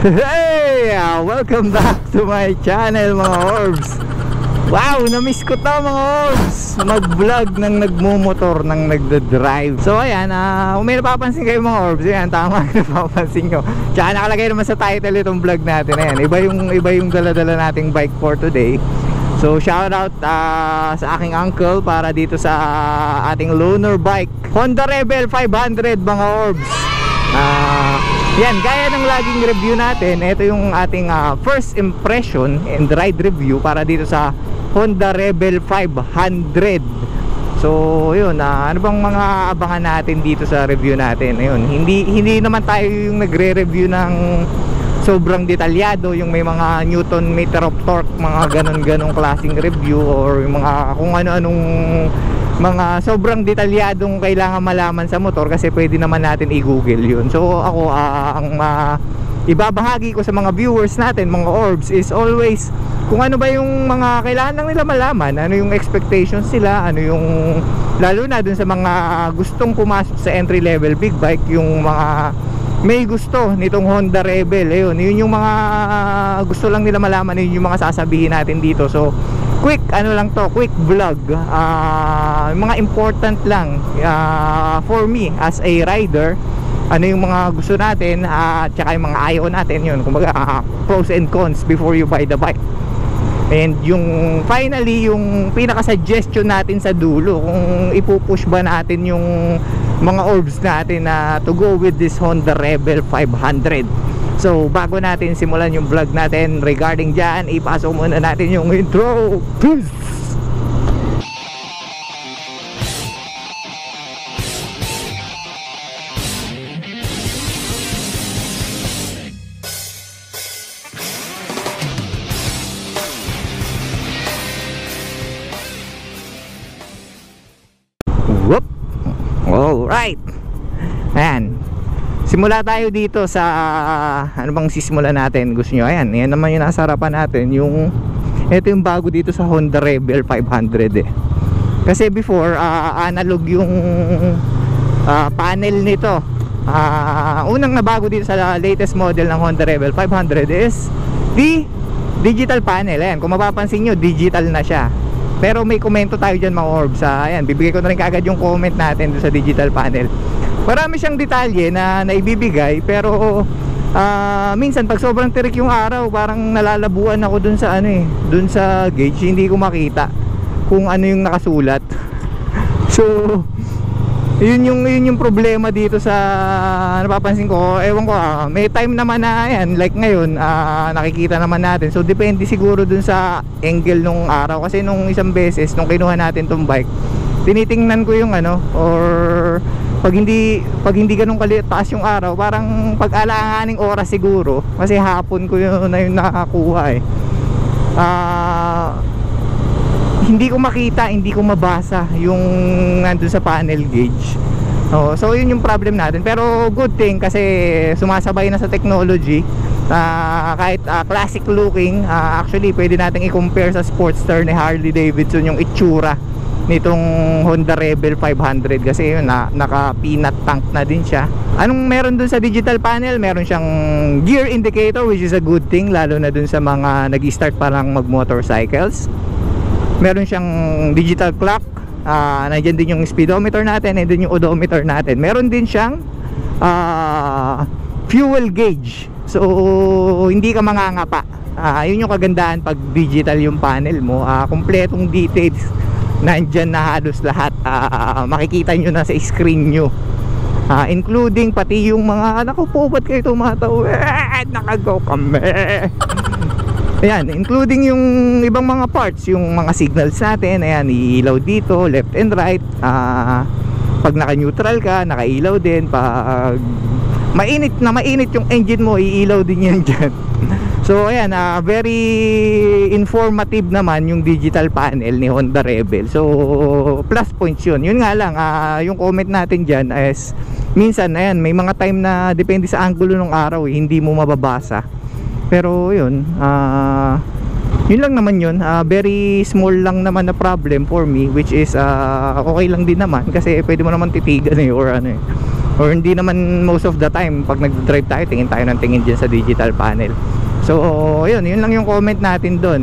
Hey! Welcome back to my channel mga orbs. Wow! Na-miss ko to mga orbs, mag-vlog ng nagmumotor, ng nagda-drive. So ayan, kung may napapansin kayo mga orbs, ayan, tama napapansin nyo. Tsaka nakalagay naman sa title itong vlog natin. Ayan, iba yung dala-dala nating bike for today. So shout out sa aking uncle para dito sa ating loaner bike, Honda Rebel 500 mga orbs. Yan, gaya ng laging review natin, ito yung ating first impression and ride review para dito sa Honda Rebel 500. So yun, ano bang mga abangan natin dito sa review natin? Ayun, hindi naman tayo yung nagre-review ng sobrang detalyado, yung may mga newton meter of torque, mga ganon klaseng review, or yung mga kung ano-anong mga sobrang detalyadong kailangan malaman sa motor, kasi pwede naman natin i-google yun. So ako, ang ibabahagi ko sa mga viewers natin, mga orbs, is always kung ano ba yung mga kailangan lang nila malaman, ano yung expectations nila, ano yung, lalo na dun sa mga gustong pumasok sa entry level big bike, yung mga may gusto nitong Honda Rebel. Ayun, yun yung mga gusto lang nila malaman, yun yung mga sasabihin natin dito. So quick ano lang to, quick vlog, mga important lang for me as a rider, ano yung mga gusto natin, at saka yung mga ayaw natin, yun kumbaga pros and cons before you buy the bike. And yung finally, yung pinaka suggestion natin sa dulo, kung ipupush ba natin yung mga orbs natin na to go with this Honda Rebel 500. So bago natin simulan yung vlog natin regarding dyan, ipasok muna natin yung intro. Peace! Whoop! Alright! Ayan, simula tayo dito sa ano bang sisimula natin, gusto nyo? Ayan, yan naman yung nasa harapan natin, yung ito yung bago dito sa Honda Rebel 500 eh. Kasi before analog yung panel nito. Unang nabago dito sa latest model ng Honda Rebel 500 is the digital panel. Ayan, kung mapapansin nyo, digital na siya. Pero may komento tayo dyan mga orbs. Ayan, bibigay ko na rin kaagad yung comment natin doon sa digital panel. Marami siyang detalye na naibibigay, pero minsan pag sobrang tirik yung araw, parang nalalabuan ako dun sa ano dun sa gauge, hindi ko makita kung ano yung nakasulat. So yun yung problema dito sa napapansin ko. Ewan ko, may time naman na yan, like ngayon, nakikita naman natin. So depende siguro dun sa angle nung araw, kasi nung isang beses nung kinuha natin tong bike, tinitingnan ko yung ano, or pag hindi ganun taas yung araw, parang pag-alanganing oras siguro, kasi hapon ko yun na yung nakakuha eh. Hindi ko makita, hindi ko mabasa yung nandun sa panel gauge. So yun yung problem natin, pero good thing kasi sumasabay na sa technology. Kahit classic looking, actually pwede natin i-compare sa Sportster ni Harley Davidson yung itsura nitong Honda Rebel 500, kasi yun, naka peanut tank na din siya. Anong meron dun sa digital panel? Meron siyang gear indicator, which is a good thing, lalo na dun sa mga nag-start pa lang mag motorcycles. Meron siyang digital clock, nandiyan din yung speedometer natin, and din yung odometer natin. Meron din siyang fuel gauge, so hindi ka mangangapa. Yun yung kagandahan pag digital yung panel mo, kompletong details nandyan na halos lahat, makikita nyo na sa screen nyo, including pati yung mga, naku po, ba't kayo tumataw, nakagaw kami. Ayan, including yung ibang mga parts, yung mga signals natin. Ayan, iilaw dito, left and right. Pag naka-neutral ka, nakailaw din. Pag mainit yung engine mo, iilaw din yan dyan. So ayan, very informative naman yung digital panel ni Honda Rebel. So plus points yun. Yun nga lang, yung comment natin dyan is minsan, ayan, may mga time na depende sa angulo ng araw, hindi mo mababasa. Pero yun, yun lang naman yun. Very small lang naman na problem for me, which is okay lang din naman, kasi pwede mo naman titigan or ano eh. or hindi naman most of the time pag nag-drive tayo, tingin tayo ng tingin dyan sa digital panel. So yun lang yung comment natin doon.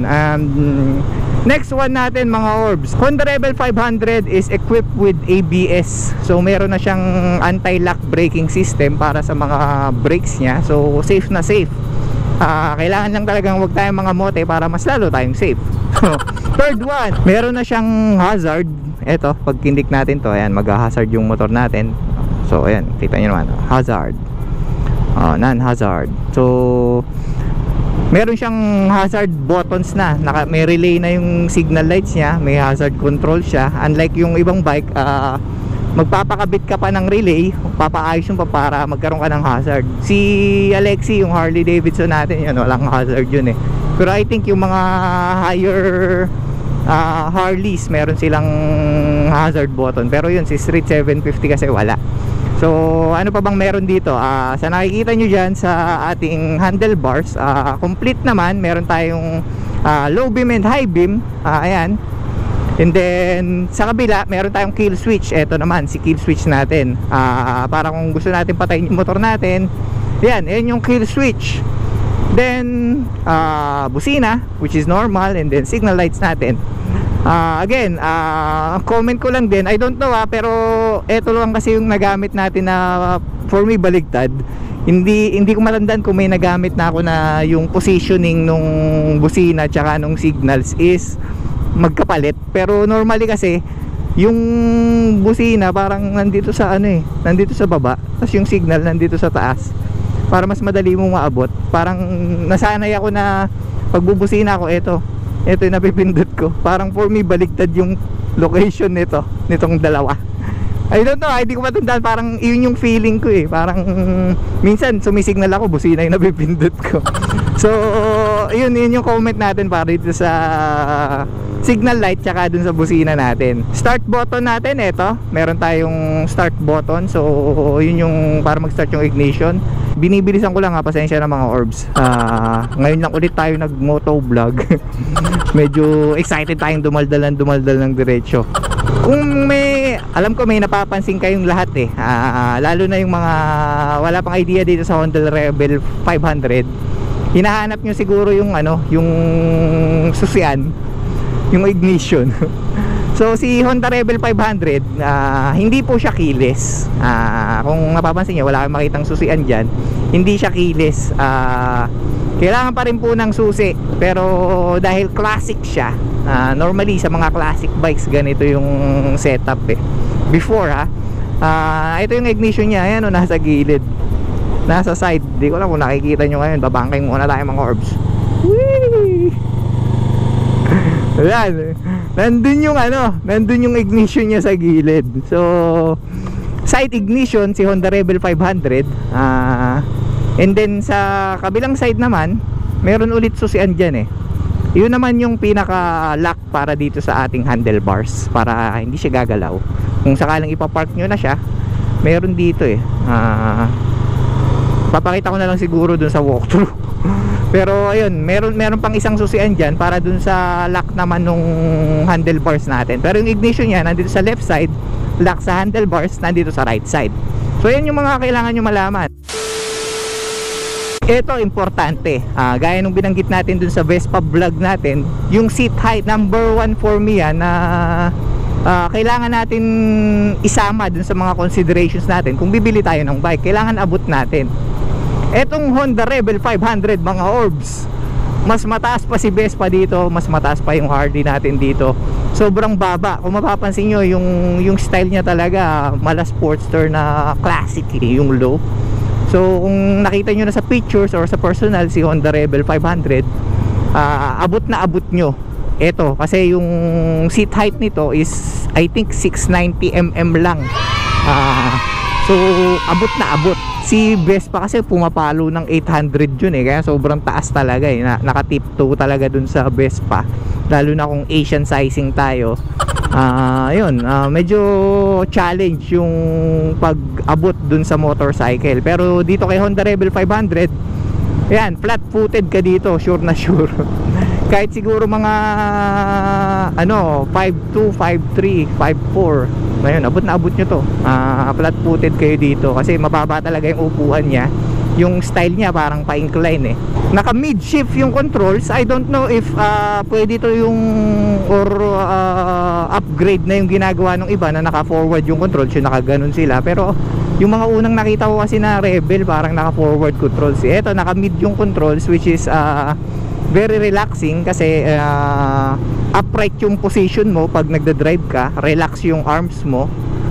Next one natin mga orbs, Honda Rebel 500 is equipped with ABS. So meron na siyang anti-lock braking system para sa mga brakes niya. So safe na safe. Kailangan lang talagang wag tayong mga mote para mas lalo tayong safe. Third one, meron na siyang hazard. Eto, pag kindik natin to, ayan, mag-hazard yung motor natin. So ayan, kita nyo naman, hazard, non-hazard. So meron siyang hazard buttons na, may relay na yung signal lights niya, may hazard control siya. Unlike yung ibang bike, magpapakabit ka pa ng relay, papaayos yung pa para magkaroon ka ng hazard. Si Alexi, yung Harley Davidson natin, yun, walang hazard yun eh. Pero I think yung mga higher Harleys, meron silang hazard button. Pero yun, si Street 750 kasi wala. So ano pa bang meron dito? Sa nakikita nyo dyan sa ating handlebars, complete naman. Meron tayong low beam and high beam. Ayan. And then sa kabila meron tayong kill switch. Ito naman si kill switch natin, para kung gusto natin patayin yung motor natin. Yan yung kill switch. Then busina, which is normal. And then signal lights natin. Again, comment ko lang din, I don't know pero ito lang kasi yung nagamit natin na for me baligtad. Hindi ko matandaan kung may nagamit na ako na yung positioning nung busina tsaka nung signals is magkapalit. Pero normally kasi yung busina parang nandito sa nandito sa baba, tapos yung signal nandito sa taas, para mas madali mong maabot. Parang nasanay ako na pagbubusina ako, ito yung napipindot ko. Parang for me baligtad yung location nitong dalawa. I don't know, hindi ko matandaan, parang yun yung feeling ko eh. Parang minsan sumisignal ako, busina yung napipindot ko. So yun yung comment natin para dito sa signal light tsaka dun sa busina natin. Start button natin, meron tayong start button. So yun yung para mag-start yung ignition. Binibilisan ko lang, pasensya na mga orbs. Ngayon lang ulit tayo nag-moto vlog. Medyo excited tayong dumaldal ng diretso. Kung alam ko may napapansin kayong lahat lalo na yung mga wala pang idea dito sa Honda Rebel 500. Hinahanap nyo siguro yung yung susian, yung ignition. So si Honda Rebel 500, hindi po siya keyless. Kung napapansin niyo, wala kang makitang susian dyan. Hindi siya keyless. Kailangan pa rin po ng susi. Pero dahil classic siya, normally sa mga classic bikes ganito yung setup before ito yung ignition niya. Ayan, nasa gilid, nasa side. Di ko lang kung nakikita nyo ngayon. Babangking muna tayo mga orbs. Whee! Ayan, nandun yung ignition niya sa gilid. So side ignition si Honda Rebel 500. And then sa kabilang side naman meron ulit susian dyan Yun naman yung pinaka lock para dito sa ating handlebars, para hindi siya gagalaw. Kung sakaling ipapark nyo na siya, meron dito papakita ko na lang siguro dun sa walkthrough. Pero ayun, meron pang isang susian dyan para dun sa lock naman nung handlebars natin. Pero yung ignition niya nandito sa left side, lock sa handlebars nandito sa right side. So yan yung mga kailangan nyo malaman. Ito importante, gaya nung binanggit natin dun sa Vespa vlog natin, yung seat height, number one for me na kailangan natin isama dun sa mga considerations natin. Kung bibili tayo ng bike, kailangan abot natin. Etong Honda Rebel 500 mga orbs, mas mataas pa si Vespa dito, mas mataas pa yung Harley natin dito. Sobrang baba. Kung mapapansin nyo, yung style niya talaga mala sportster na classic yung low. So kung nakita nyo na sa pictures or sa personal si Honda Rebel 500, abot na abot nyo ito, kasi yung seat height nito is I think 690mm lang. So abot na abot. Si Vespa kasi pumapalo ng 800 yun kaya sobrang taas talaga naka-tiptoe talaga dun sa Vespa, lalo na kung Asian sizing tayo. Medyo challenge yung pag-abot dun sa motorcycle. Pero dito kay Honda Rebel 500, yan, flat-footed ka dito, sure na sure. kahit siguro mga ano 5'2", 5'3", 5'4", ngayon abot na abot nyo to. Flat footed kayo dito kasi mababa talaga yung upuan niya. Yung style niya parang pa-incline eh. Naka mid shift yung controls. I don't know if pwede to yung or upgrade na yung ginagawa ng iba na naka forward yung controls, yung naka ganun sila. Pero yung mga unang nakita ko kasi na Rebel parang naka forward controls. Ito naka mid yung controls, which is very relaxing kasi upright yung position mo pag nagda-drive ka, relax yung arms mo.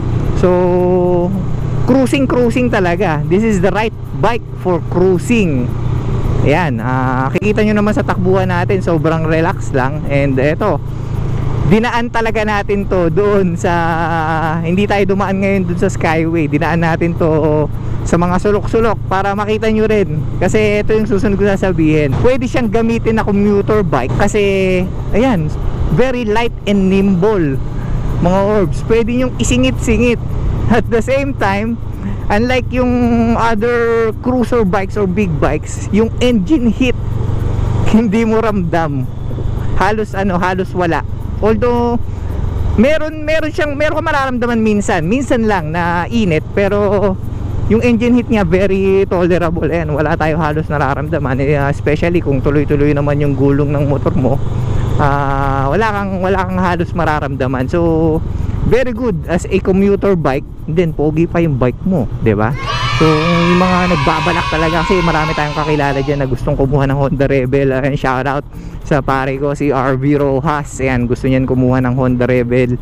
So cruising talaga. This is the right bike for cruising. Ayan, kikita nyo naman sa takbuhan natin, sobrang relax lang. And eto, dinaan talaga natin to doon sa, hindi tayo dumaan ngayon doon sa Skyway, dinaan natin to sa mga sulok-sulok para makita nyo rin. Kasi ito yung susunod ko sasabihin, pwede siyang gamitin na commuter bike kasi ayan, very light and nimble mga orbs. Pwede nyong isingit-singit. At the same time, unlike yung other cruiser bikes or big bikes, yung engine heat hindi mo ramdam. Halos wala. Although meron ka mararamdaman minsan lang na init, pero yung engine heat niya very tolerable. Ayan, wala tayo halos nararamdaman, especially kung tuloy-tuloy naman yung gulong ng motor mo. Wala kang halos mararamdaman. So very good as a commuter bike. Then pogi pa yung bike mo, 'di ba? So yung mga nagbabalak talaga, kasi marami tayong kakilala diyan na gustong kumuha ng Honda Rebel. And shout out sa pare ko si RV Rojas. Ayan, gusto niyan kumuha ng Honda Rebel.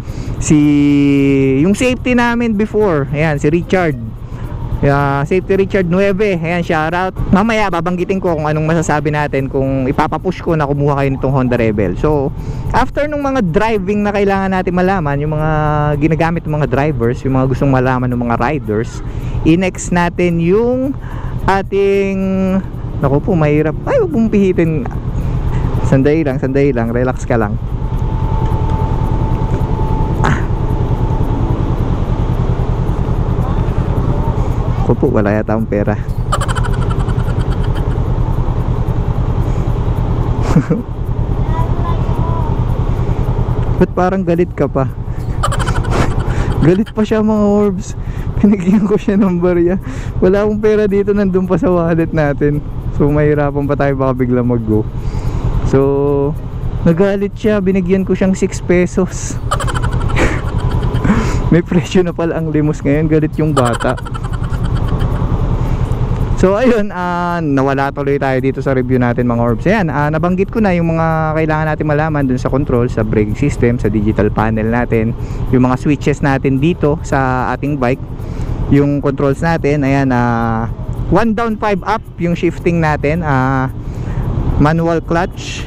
Yung safety namin before, ayan, si Richard. Safety Richard 9. Ayan, shoutout. Mamaya babanggitin ko kung anong masasabi natin kung ipapapush ko na kumuha kayo nitong Honda Rebel. So after nung mga driving na kailangan natin malaman, yung mga ginagamit ng mga drivers, yung mga gustong malaman ng mga riders, i-next natin yung ating, naku po, mahirap. Ay, huwag mong pihitin. Sandali lang, relax ka lang. Po, wala yata akong pera. Ba't parang galit ka pa? Galit pa siya mga orbs. Pinigyan ko siya ng barya. Wala akong pera dito, nandun pa sa wallet natin. So mahirapan pa tayo, baka bigla mag-go. So nagalit siya, binigyan ko siyang 6 pesos. May presyo na pala ang limos ngayon, galit yung bata. So ayun, nawala tuloy tayo dito sa review natin mga orbs. Ayan, nabanggit ko na yung mga kailangan natin malaman dun sa control, sa braking system, sa digital panel natin, yung mga switches natin dito sa ating bike, yung controls natin. Ayan, 1 down 5 up yung shifting natin, manual clutch.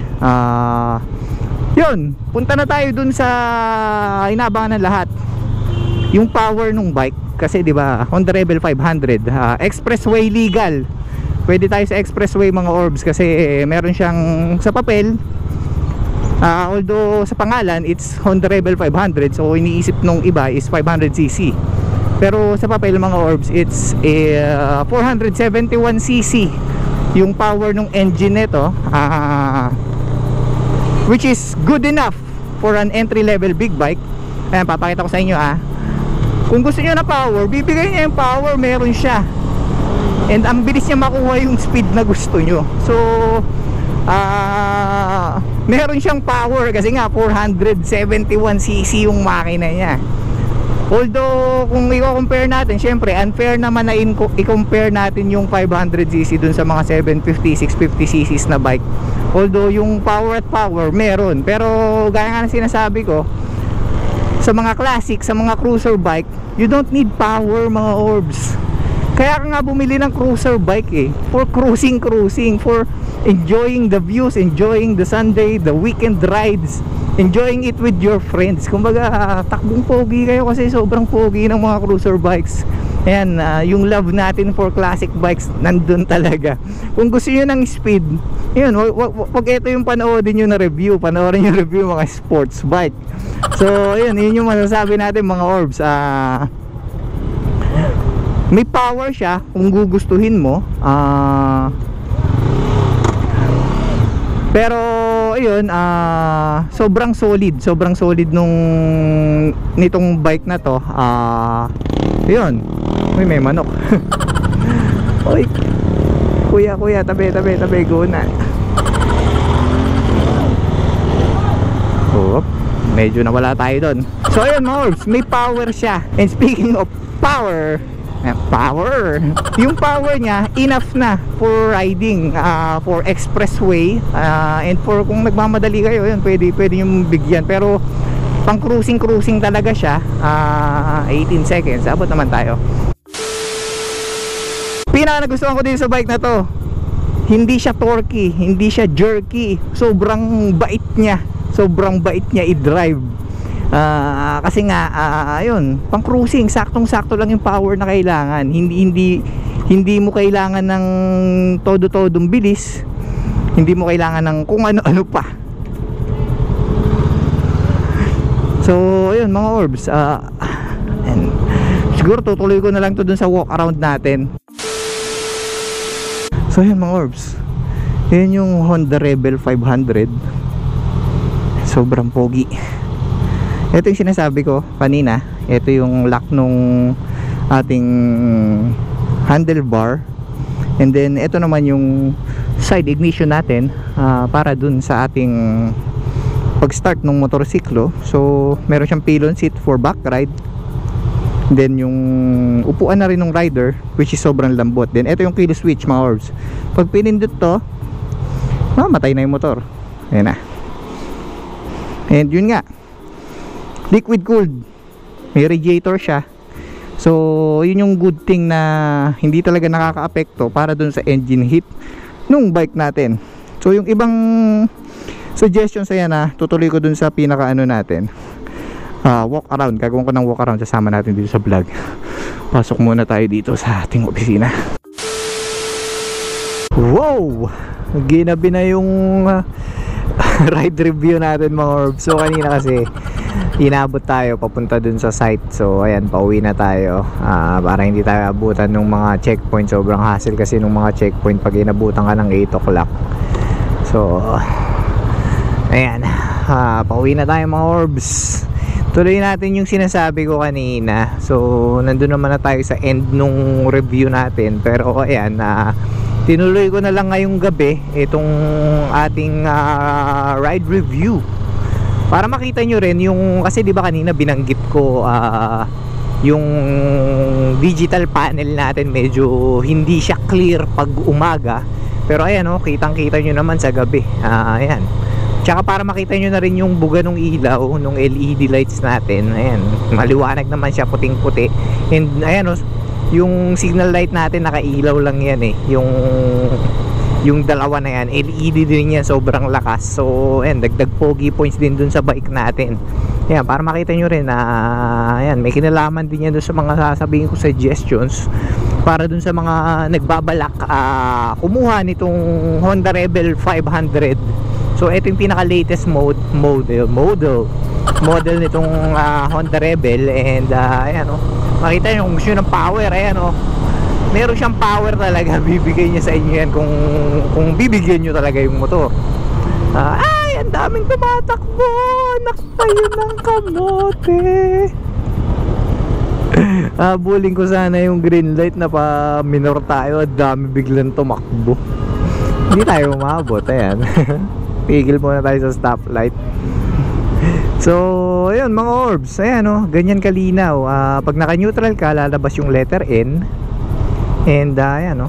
Yun, punta na tayo dun sa inabangan ng lahat, yung power ng bike. Kasi 'di ba, Honda Rebel 500, expressway legal. Pwede tayo sa expressway mga orbs kasi meron siyang sa papel, although sa pangalan it's Honda Rebel 500, so iniisip nung iba is 500cc. Pero sa papel mga orbs, it's 471cc yung power ng engine nito, which is good enough for an entry level big bike. Ayan, papakita ko sa inyo. Kung gusto niyo na power, bibigay niya yung power, meron siya. And ang bilis niya makuha yung speed na gusto nyo. So meron siyang power kasi nga 471cc yung makina niya. Although kung i-compare natin, syempre unfair naman na i-compare natin yung 500cc dun sa mga 750, 650cc na bike. Although yung power at power meron, pero gaya nga na sinasabi ko, sa mga classic, sa mga cruiser bike, you don't need power mga orbs. Kaya ka nga bumili ng cruiser bike for cruising, for enjoying the views, enjoying the Sunday, the weekend rides, enjoying it with your friends. Kumbaga, takbong pogi kayo kasi sobrang pogi ng mga cruiser bikes. Ayan, yung love natin for classic bikes nandun talaga. Kung gusto nyo ng speed, yun, wag ito yung panoodin nyo na review, panoorin yung review mga sports bike. So yun yung masasabi natin mga orbs. May power siya kung gugustuhin mo, pero ayun, sobrang solid nitong bike na to. Yun. Uy, may manok. Uy, kuya, tabi, go na. Oh, medyo nawala tayo doon. So ayun mga orbs, may power siya. And speaking of power, yung power niya enough na for riding, for expressway, and for kung nagmamadali kayo, yun, pwede yung bigyan. Pero pang cruising talaga siya. 18 seconds, abot naman tayo. Pinaka nagustuhan ko din sa bike na to, hindi siya torquey, hindi siya jerky. Sobrang bait niya i-drive. Kasi nga ayun, pang cruising, saktong-sakto lang yung power na kailangan. Hindi mo kailangan ng todo-todong bilis. Hindi mo kailangan ng kung ano-ano pa. So ayun mga orbs, and siguro tutuloy ko na lang to dun sa walk around natin. So ayun mga orbs, yun yung Honda Rebel 500. Sobrang pogi. Ito yung sinasabi ko kanina. Ito yung lock nung ating handlebar. And then ito naman yung side ignition natin, para dun sa ating pag-start ng motorsiklo. So meron siyang pillion seat for back ride. Then yung upuan na rin ng rider, which is sobrang lambot. Then ito yung kill switch mga orbs. Pag pinindot to, mamatay na yung motor. Ayan na. And yun nga, liquid cooled, may radiator siya. So yun yung good thing na hindi talaga nakaka-apekto para dun sa engine heat nung bike natin. So yung ibang suggestions ayan na, tutuloy ko dun sa pinaka natin, walk around. Gagawin ko ng walk around, sasama natin dito sa vlog. Pasok muna tayo dito sa ating opisina. Wow! Ginabi na yung ride review natin mga orbs. So kanina kasi inabot tayo papunta dun sa site. So ayan, pauwi na tayo, para hindi tayo abutan ng mga checkpoint. Sobrang hassle kasi ng mga checkpoint pag inabutan ka ng 8 o'clock. So ayan, pauwi na tayo mga orbs. Tuloy natin yung sinasabi ko kanina. So nandun naman na tayo sa end nung review natin. Pero ayan, tinuloy ko na lang ngayong gabi itong ating ride review para makita nyo rin yung, kasi di ba kanina binanggit ko yung digital panel natin medyo hindi siya clear pag umaga. Pero ayan kitang kita nyo naman sa gabi. Ayan, tsaka para makita nyo na rin yung buga ng ilaw ng LED lights natin. Ayan, maliwanag naman siya, puting puti. And ayan yung signal light natin nakailaw lang yan yung dalawa na yan, LED din yan, sobrang lakas. So ayan, dagdag pogi points din dun sa bike natin. Ayan, para makita nyo rin na ayan, may kinalaman din yan dun sa mga sasabihin ko suggestions para dun sa mga nagbabalak kumuha nitong Honda Rebel 500. So ito yung pinaka latest model nitong Honda Rebel. And ayan makita nyo kung gusto ng power. Ayan meron siyang power talaga. Bibigay niya sa inyo yan kung bibigyan nyo talaga yung motor. Ay, ang daming tumatakbo, naktayo ng kamote. Buling ko sana yung green light na pa minor tayo, at dami biglang tumakbo. Hindi tayo umabot. Ayan. Pigil muna tayo sa stoplight. So ayun mga orbs, ayan ganyan kalinaw. Pag naka neutral ka, lalabas yung letter N. And ayan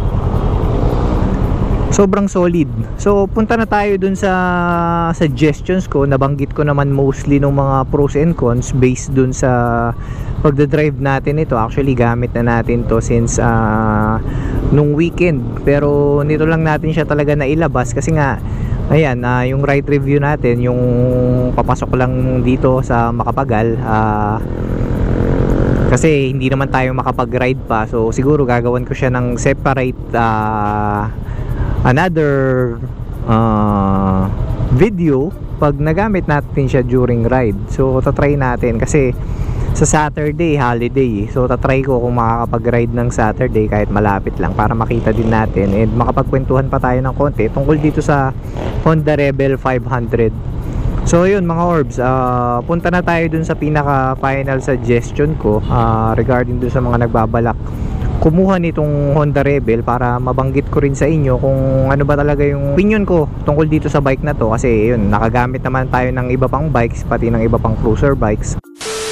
sobrang solid. So punta na tayo dun sa suggestions ko. Nabanggit ko naman mostly ng mga pros and cons based dun sa pagdadrive natin ito. Actually gamit na natin to since nung weekend. Pero nito lang natin siya talaga nailabas kasi nga ayan, yung ride review natin, yung papasok lang dito sa Makapagal, kasi hindi naman tayo makapag-ride pa. So siguro gagawan ko siya ng separate another video pag nagamit natin siya during ride. So tatry natin kasi sa Saturday, holiday. So tatry ko kung makakapag-ride ng Saturday kahit malapit lang para makita din natin and makapagkwentuhan pa tayo ng konti tungkol dito sa Honda Rebel 500. So yun mga orbs, punta na tayo dun sa pinaka final suggestion ko regarding dun sa mga nagbabalak kumuha nitong Honda Rebel, para mabanggit ko rin sa inyo kung ano ba talaga yung opinion ko tungkol dito sa bike na to. Kasi yun, nakagamit naman tayo ng iba pang bikes, pati ng iba pang cruiser bikes.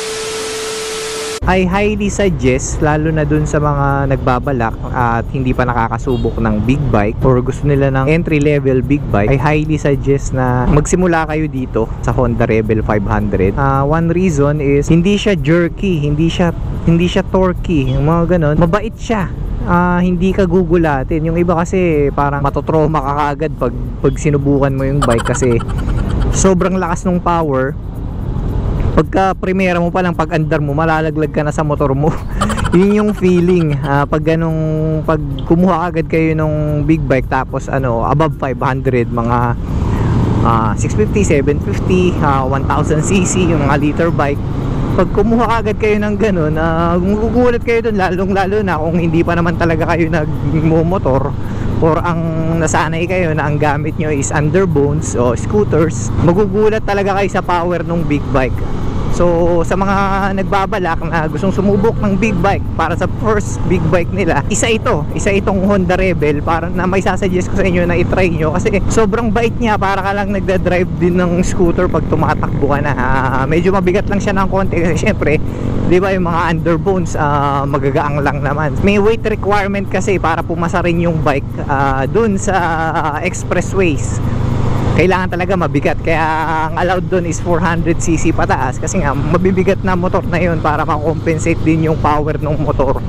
I highly suggest, lalo na dun sa mga nagbabalak at hindi pa nakakasubok ng big bike or gusto nila ng entry level big bike, I highly suggest na magsimula kayo dito sa Honda Rebel 500. One reason is hindi siya jerky, hindi siya torquey, yung mga ganon. Mabait siya. Hindi ka gugulatin. Yung iba kasi parang matotrauma ka kaagad pag sinubukan mo yung bike kasi sobrang lakas ng power. Pagka primera mo pa lang, pag andar mo, malalaglag ka na sa motor mo. Yun yung feeling pag kumuha agad kayo ng big bike tapos above 500, mga 650, 750, 1000cc, yung mga liter bike. Pag kumuha agad kayo ng ganun, gugulat kayo dun, lalo na kung hindi pa naman talaga kayo nagmo-motor or ang nasanay kayo na ang gamit nyo is underbones o scooters. Magugulat talaga kayo sa power ng big bike. So sa mga nagbabalak na gustong sumubok ng big bike para sa first big bike nila, isa itong Honda Rebel, para na may sasuggest ko sa inyo na itry nyo kasi sobrang bait niya. Para ka lang nagda-drive din ng scooter pag tumatakbo ka na. Medyo mabigat lang siya ng konti kasi syempre, di ba, yung mga underbones magagaang lang naman. May weight requirement kasi para pumasa rin yung bike dun sa expressways. Kailangan talaga mabigat, kaya ang allowed doon is 400cc pataas kasi nga mabibigat na motor na yun para makompensate din yung power ng motor.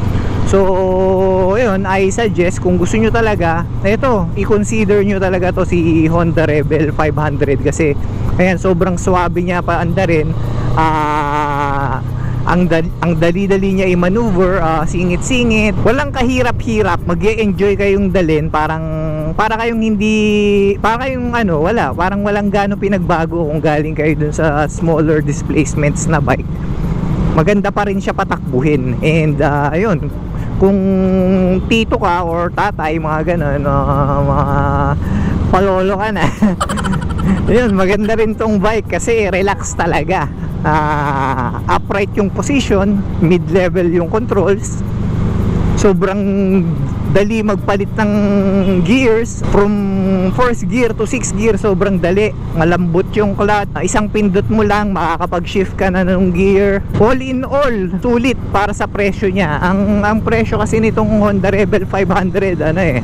So yun, I suggest kung gusto nyo talaga, i-consider nyo talaga to si Honda Rebel 500 kasi ayan, sobrang swabe niya pa andarin. Ang dali-dali niya i-maneuver, singit-singit, walang kahirap-hirap, mag-e-enjoy kayong dalhin, parang walang gaano pinagbago kung galing kayo dun sa smaller displacements na bike. Maganda pa rin siya patakbuhin. And ayun, kung tito ka or tatay, mga ganon, mga palolo ka na yun, maganda rin tong bike kasi relax talaga. Upright yung position, mid-level yung controls, sobrang dali magpalit ng gears from first gear to 6th gear, sobrang dali, malambot yung clutch, isang pindot mo lang makakapag-shift ka na ng gear. All in all, sulit para sa presyo niya. Ang presyo kasi nitong Honda Rebel 500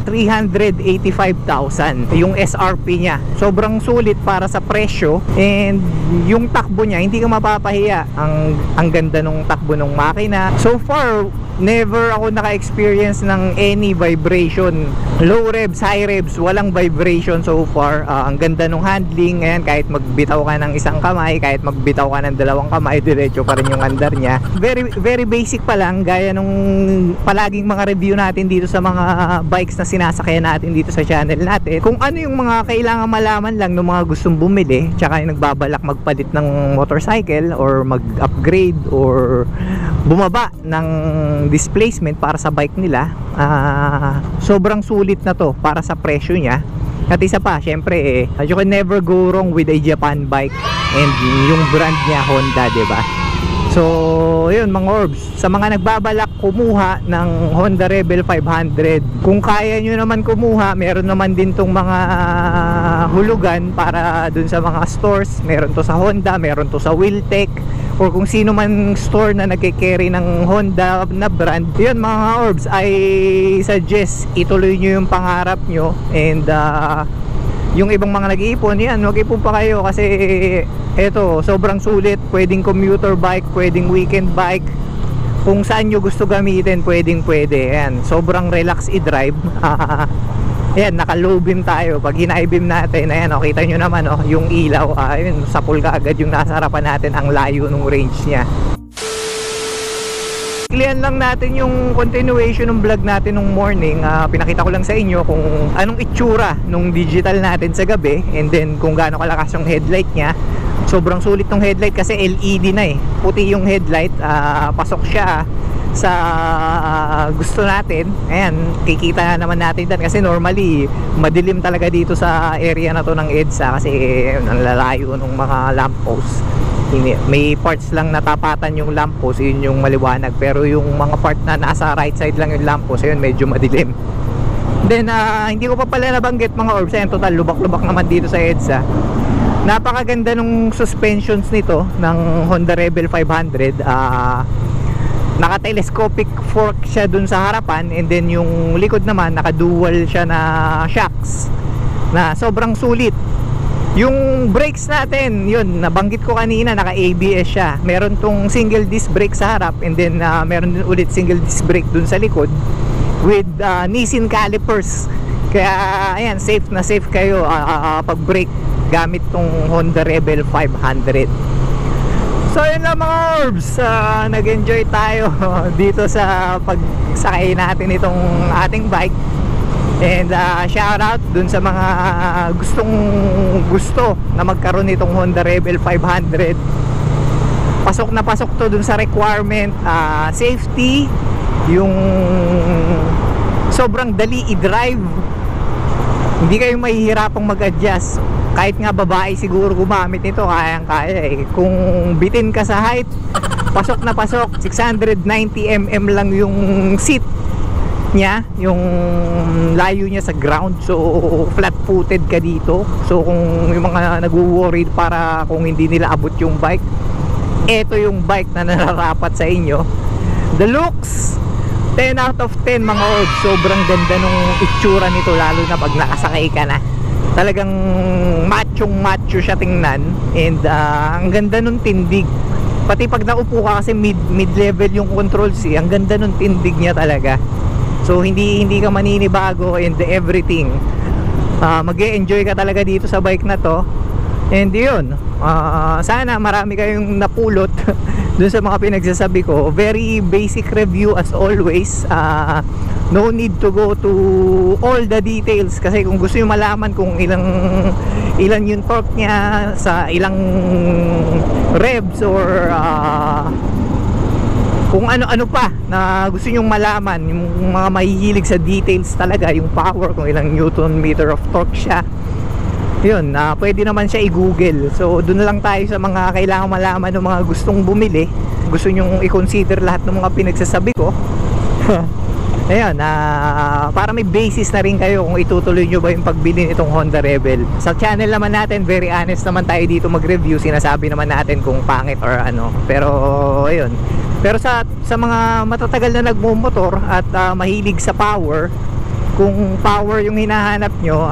385,000 yung SRP niya. Sobrang sulit para sa presyo, and yung takbo niya hindi ka mapapahiya. Ang ganda nung takbo ng makina. So far never ako naka-experience ng any vibration, low revs, high revs, walang vibration so far. Ang ganda nung handling. Ayan, kahit magbitaw ka ng isang kamay, kahit magbitaw ka ng dalawang kamay, diretso pa rin yung andar niya. Very, very basic pa lang, gaya nung palaging mga review natin dito sa mga bikes na sinasakyan natin dito sa channel natin. Kung ano yung mga kailangan malaman lang ng mga gustong bumili, tsaka yung nagbabalak magpalit ng motorcycle or mag-upgrade or bumaba ng displacement para sa bike nila, sobrang sulit na to para sa presyo niya. At isa pa, syempre you can never go wrong with a Japan bike, and yung brand niya Honda, diba? So yun mga orbs, sa mga nagbabalak kumuha ng Honda Rebel 500, kung kaya nyo naman kumuha, meron naman din tong mga hulugan para dun sa mga stores. Meron to sa Honda, meron to sa Wheeltech, or kung sino man store na nagke-carry ng Honda na brand. Yun mga orbs, I suggest ituloy nyo yung pangarap nyo. And yung ibang mga nag-iipon, yan, mag-ipon pa kayo kasi eto, sobrang sulit. Pwedeng commuter bike, pwedeng weekend bike, kung saan nyo gusto gamitin, pwede. Yan, sobrang relax i-drive. Ayan, naka-low beam tayo. Pag hina-high beam natin, ayan, kita nyo naman yung ilaw, ayun, sapul ka agad yung nasa harapan natin. Ang layo ng range niya. Iklihan lang natin yung continuation ng vlog natin nung morning. Pinakita ko lang sa inyo kung anong itsura nung digital natin sa gabi, and then kung gaano kalakas yung headlight niya. Sobrang sulit ng headlight kasi LED na eh. Puti yung headlight, pasok siya sa gusto natin. Ayan, kikita naman natin dan kasi normally madilim talaga dito sa area na to ng EDSA kasi ang lalayo ng mga lamppost. May parts lang natapatan yung lamppost, yun yung maliwanag, pero yung mga part na nasa right side lang yung lamppost, ayun medyo madilim. Then hindi ko pa pala nabanggit mga orbs, ayun, total lubak-lubak naman dito sa EDSA. Napakaganda nung suspensions nito ng Honda Rebel 500. Naka-telescopic fork siya dun sa harapan, and then yung likod naman naka-dual siya na shocks na sobrang sulit. Yung brakes natin, yun, nabanggit ko kanina, naka-ABS siya. Meron tong single disc brake sa harap, and then meron din ulit single disc brake dun sa likod with Nissin calipers. Kaya ayan, safe na safe kayo pag brake gamit tong Honda Rebel 500. So yun lang mga orbs, nag-enjoy tayo dito sa pagsakay natin itong ating bike. And shout out dun sa mga gusto na magkaroon nitong Honda Rebel 500. Pasok na pasok to dun sa requirement, safety, yung sobrang dali i-drive, hindi kayo mahihirapang mag-adjust. Kahit nga babae siguro gumamit nito, kayang-kaya eh. Kung bitin ka sa height, pasok na pasok. 690mm lang yung seat niya, yung layo niya sa ground. So flat-footed ka dito. So kung yung mga nagwo-worry para kung hindi nila abot yung bike, eto yung bike na nararapat sa inyo. The looks, 10 out of 10 mga old. Sobrang ganda nung itsura nito, lalo na pag nakasakay ka na. Talagang macho siya tingnan. And ang ganda nung tindig. Pati pag naupo ka, kasi mid-level yung controls eh, ang ganda nung tindig niya talaga. So hindi ka maninibago and everything. Mag-e-enjoy ka talaga dito sa bike na to. And yun, sana marami kayong napulot dun sa mga pinagsasabi ko. Very basic review as always. No need to go to all the details, kasi kung gusto nyo malaman kung ilan yung torque nya sa ilang revs, or kung ano-ano pa na gusto nyo malaman, yung mga mahihilig sa details talaga, yung power, kung ilang newton meter of torque siya, yun, pwede naman siya i-google. So doon na lang tayo sa mga kailangan malaman ng mga gustong bumili, gusto nyo i-consider lahat ng mga pinagsasabi ko. Ayun, para may basis na rin kayo kung itutuloy nyo ba yung pagbili nitong Honda Rebel. Sa channel naman natin, very honest naman tayo dito mag-review. Sinasabi naman natin kung pangit or ano. Pero ayun, pero sa mga matatagal na nagmumotor at mahilig sa power, kung power yung hinahanap nyo,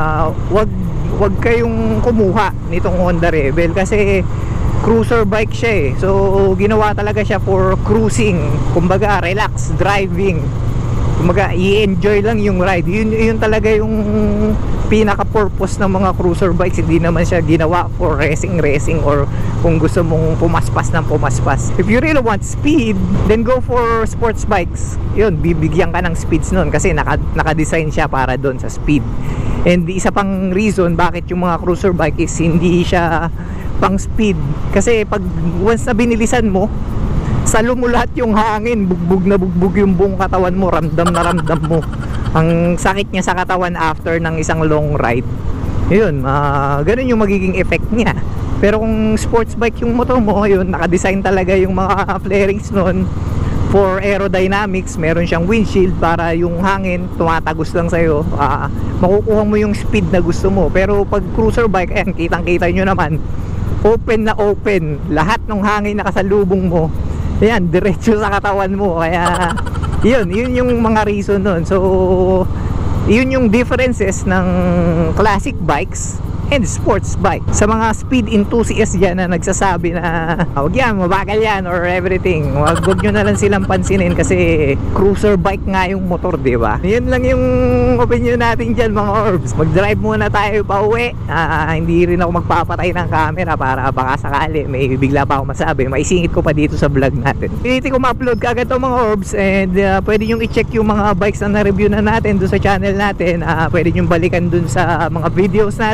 wag kayong kumuha nitong Honda Rebel, kasi cruiser bike siya eh. So ginawa talaga siya for cruising, kumbaga relax driving, kumbaga i-enjoy lang yung ride. Yun talaga yung pinaka purpose ng mga cruiser bikes. Hindi naman siya ginawa for racing or kung gusto mong pumaspas ng pumaspas. If you really want speed, then go for sports bikes. Yun, bibigyan ka ng speeds nun kasi naka-design siya para doon sa speed. And isa pang reason bakit yung mga cruiser bike is hindi siya pang speed, kasi pag once na binilisan mo, salo mo lahat yung hangin, bugbog na bugbog yung buong katawan mo, ramdam na ramdam mo ang sakit niya sa katawan after ng isang long ride. Yun, ganun yung magiging effect niya. Pero kung sports bike yung motor mo, yun, naka-design talaga yung mga flarings nun for aerodynamics. Meron siyang windshield para yung hangin tumatagos lang sa'yo, makukuha mo yung speed na gusto mo. Pero pag cruiser bike, ayan, kitang-kita nyo naman, open na open, lahat ng hangin nakasalubong mo, ayan, diretso sa katawan mo. Kaya yun yung mga reason nun. So yun yung differences ng classic bikes and sports bike. Sa mga speed enthusiasts dyan na nagsasabi na wag yan, mabagal yan or everything, wag nyo na lang silang pansinin kasi cruiser bike nga yung motor, diba? Yun lang yung opinion natin dyan mga orbs. Mag-drive muna tayo pa uwi. Hindi rin ako magpapatay ng camera para baka sakali may bigla pa ako masabi, maisingit ko pa dito sa vlog natin. Piniti ko ma-upload kagad to mga orbs, and pwede nyo i-check yung mga bikes na na-review na natin doon sa channel natin. Pwede nyo balikan doon sa mga videos natin.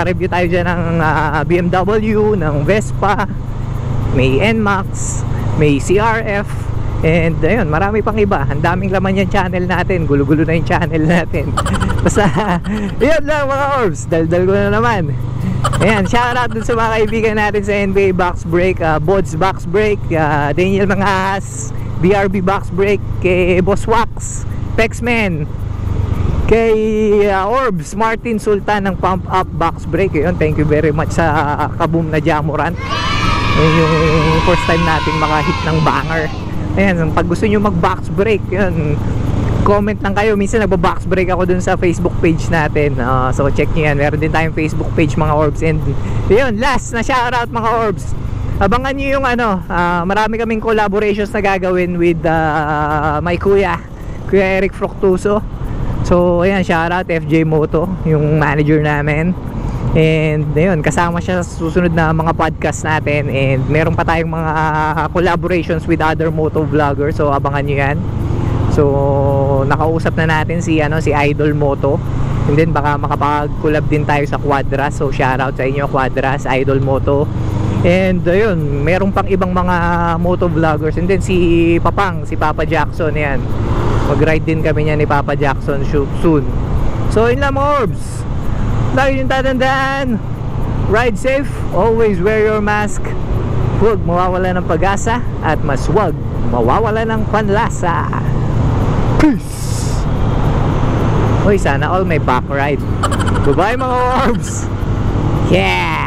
Magka-review tayo dyan ng BMW, ng Vespa, may NMAX, may CRF, and ayun, marami pang iba. Ang daming laman yung channel natin. Gulo-gulo na yung channel natin. Basta, yun lang mga orbs. Daldal ko na naman. Ayan, shoutout dun sa mga kaibigan natin sa NBA Box Break, Bods Box Break, Daniel Mangas, BRB Box Break, kay Boss Wax, Pexman, kay Orbs, Martin Sultan ng Pump Up Box Break. Yun, thank you very much sa kaboom na Jamorant. Yun yung first time natin makahit ng banger. Ayan, pag gusto nyo mag box break, yun, comment lang kayo. Minsan nagba-box break ako dun sa Facebook page natin, so check nyo yan. Meron din tayong Facebook page mga orbs. And yun, last na shoutout mga orbs, abangan nyo yung marami kaming collaborations na gagawin with my Kuya Eric Fructuoso. So ayan, shoutout FJ Moto, yung manager namin. And ayun, kasama siya sa susunod na mga podcast natin. And meron pa tayong mga collaborations with other moto vloggers, so abangan nyo yan. So nakausap na natin si Idol Moto, and then baka makapag-collab din tayo sa Quadras. So shoutout sa inyo Quadras, Idol Moto. And ayun, meron pang ibang mga moto vloggers. And then si Papang, si Papa Jackson, yan, mag-ride din kami niya ni Papa Jackson soon. So yun lang mga orbs, lagi yung tatandaan, ride safe, always wear your mask, huwag mawawala ng pag-asa, at mas huwag mawawala ng panlasa. Peace! Uy, sana all may back ride. Bye bye mga orbs! Yeah!